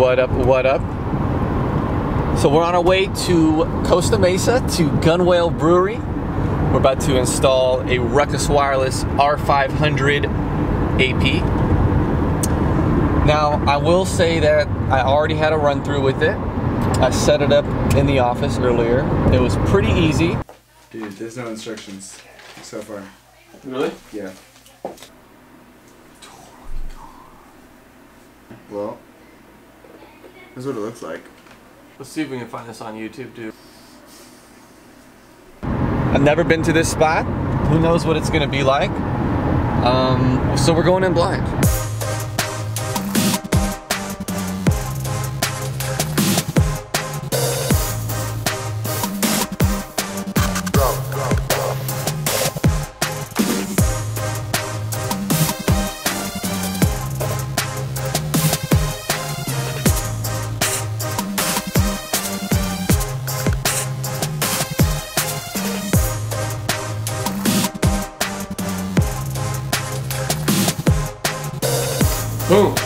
What up, what up? So we're on our way to Costa Mesa to Gunwale Brewery. We're about to install a Ruckus Wireless R500 AP. Now, I will say that I already had a run through with it. I set it up in the office earlier. It was pretty easy. Dude, there's no instructions so far. Really? Yeah. Well, this is what it looks like. Let's see if we can find this on YouTube too. I've never been to this spot. Who knows what it's gonna be like? So we're going in blind. Boom.